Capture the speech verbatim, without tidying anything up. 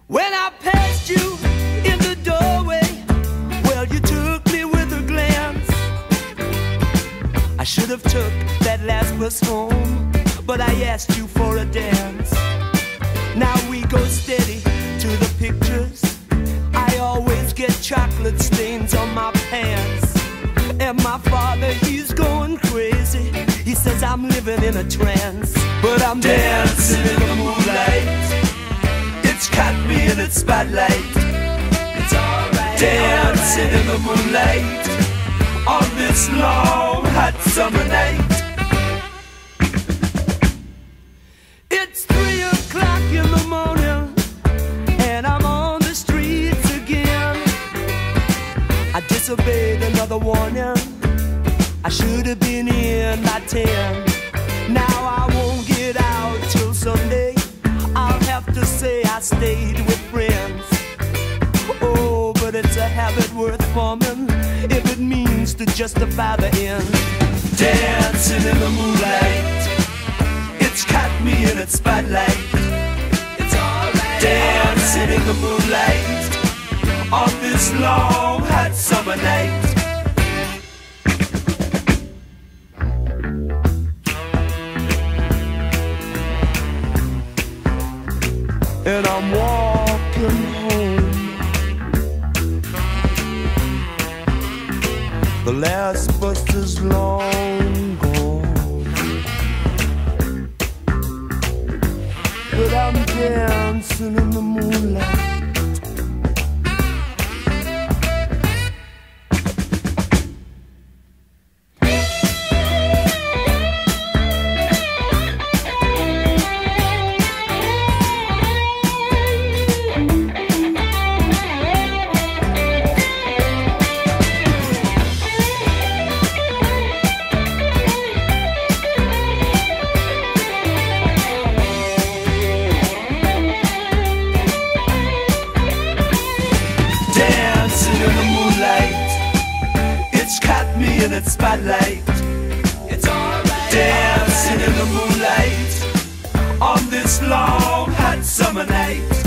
When I passed you in the doorway, well, you took me with a glance. I should have took that last bus home, but I asked you for a dance. Now we go steady to the pictures. I always get chocolate stains on my pants. And my father, he's going crazy. He says I'm living in a trance. But I'm dancing in the moonlight. It's caught me in its spotlight. It's alright. Dancing in the moonlight on this long hot summer night. It's three o'clock in the morning and I'm on the streets again. I disobeyed another warning. I should have been in by ten. Now I won't get out till Sunday. I'll have to say I stayed with friends. Oh, but it's a habit worth forming if it means to justify the end. Dancing in the moonlight, it's caught me in its spotlight. It's alright. Dancing in the moonlight on this long hot summer night. And I'm walking home. The last bus is long gone, but I'm dancing in the moonlight. In the moonlight, it's caught me in its spotlight. It's alright. Dancing in the moonlight on this long hot summer night.